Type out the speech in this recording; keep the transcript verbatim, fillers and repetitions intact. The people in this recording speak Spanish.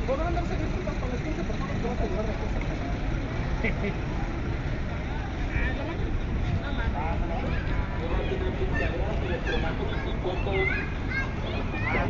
Podrán darse disculpas con las quince personas que vas a llevar de aquí a Sacramento.